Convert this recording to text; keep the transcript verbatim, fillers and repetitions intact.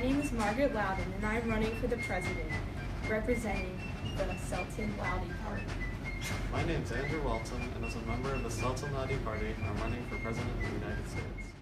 name is Margaret Loudon, and I'm running for the president, representing the Sultan Lowdy Party. My name is Andrew Walton, and as a member of the Sultan Lowdy Party, I'm running for president of the United States.